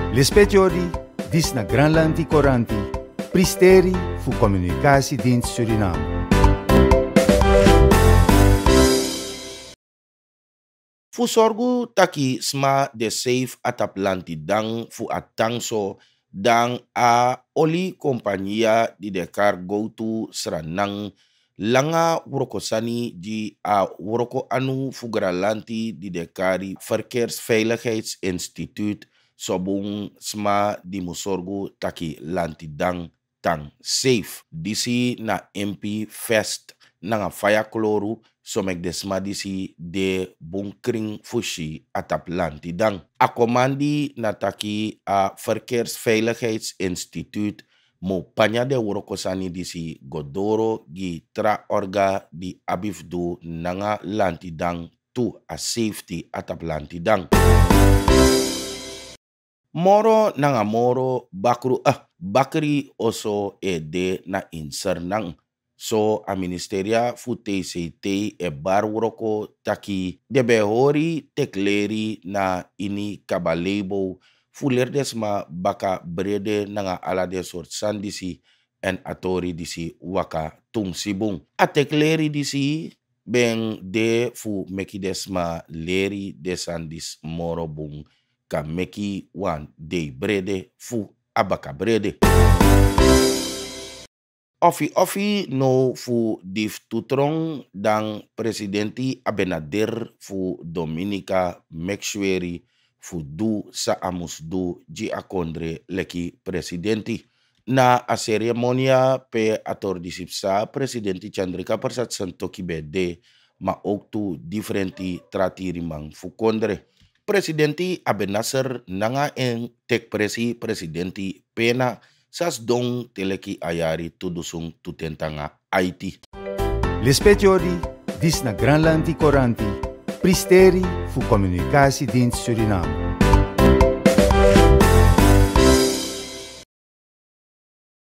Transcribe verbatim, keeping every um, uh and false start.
Lispetiori, dis na Granlandi Coranti, Pristeri fu Communicatiedienst Suriname. Fu sorgu taki sma de safe ataplanti dang fu atangso dang a oli kompanya di dekar go to sranang langa wurokosani di a wuroko anu fugralanti di dekari Verkeersveiligheidsinstituut sobung sma di musorgu taki lanti dang tang safe disi na M P Fest nanga faya kloru somek desma disi de bunkring fushi atap lanti dang. A komandi nataki a Verkeersveiligheidsinstituut mo panya de wurokosani disi godoro gi tra orga di abifdu nanga lanti dang tu a safety atap lanti dang. Moro nanga moro bakru ah bakri oso e de na inser nang. So a ministeria fu T C T e bar wuroko taki debe hori tekleri na ini kabalebo fuler desma baka brede nanga ala de sort sandisi en atori disi waka tung sibung. A tekleri disi ben de fu meki desma leri desandis moro bung ka meki wan de brede fu abaka brede. Ofi ofi no fu dif tutrong dang presidenti Abinader fu Dominica Mexueri fu du sa amus du ji akondre leki presidenti. Na a ceremonia pe ator disipsa presidenti Chandrika Persat Santoki bede ma ook tu differenti tratirimang fu kondre. Presidenti Abenasser nanga en tek presi presidenti pena sas dong teleki ayari tudusung tutentanga Haiti. Lispetiori, dis na Granlandi Coranti, Pristeri fu Communicatiedienst Suriname.